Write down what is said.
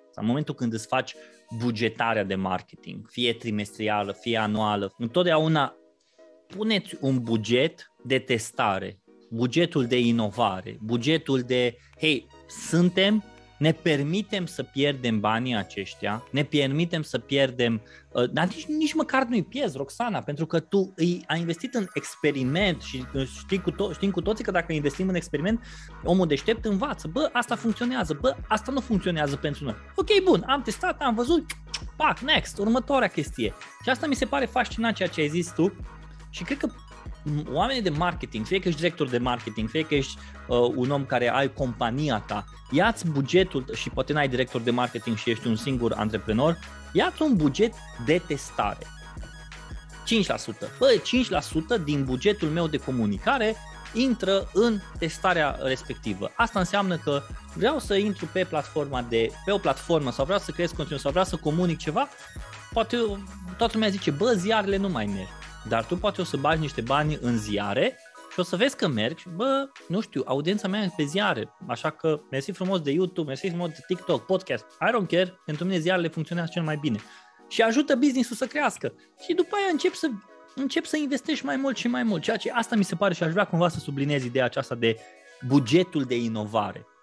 Sau în momentul când îți faci bugetarea de marketing, fie trimestrială, fie anuală, întotdeauna puneți un buget de testare, bugetul de inovare, bugetul de, hei, ne permitem să pierdem banii aceștia, ne permitem să pierdem, dar nici măcar nu-i pierzi, Roxana, pentru că tu ai investit în experiment și știm cu toții că dacă investim în experiment, omul deștept învață, bă, asta funcționează, bă, asta nu funcționează pentru noi. Ok, bun, am testat, am văzut, pac, next, următoarea chestie. Și asta mi se pare fascinant ceea ce ai zis tu și cred că oamenii de marketing, fie că ești director de marketing, fie că ești un om care ai compania ta, ia-ți bugetul și poate n-ai director de marketing și ești un singur antreprenor, ia-ți un buget de testare. 5%. Bă, 5% din bugetul meu de comunicare intră în testarea respectivă. Asta înseamnă că vreau să intru pe o platformă sau vreau să creez conținut sau vreau să comunic ceva, poate toată lumea zice, bă, ziarele nu mai merg. Dar tu poate o să bagi niște bani în ziare și o să vezi că mergi, bă, nu știu, audiența mea e pe ziare, așa că mersi frumos de YouTube, mersi frumos de TikTok, podcast, I don't care, pentru mine ziarele funcționează cel mai bine și ajută business-ul să crească și după aia încep să investești mai mult și mai mult, ceea ce asta mi se pare și aș vrea cumva să subliniez ideea aceasta de bugetul de inovare.